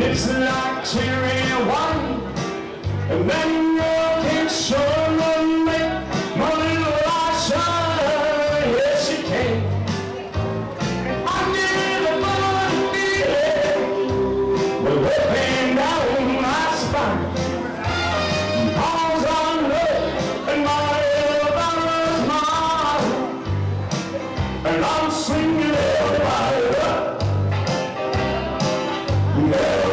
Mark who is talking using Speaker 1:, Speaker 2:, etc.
Speaker 1: It's like cherry wine, and then you can show them make my little light shine. Yes, you can. I get a funny feeling with whipping down my spine. Palms on love and my elbows mine, and I'm swinging everybody up. Yeah.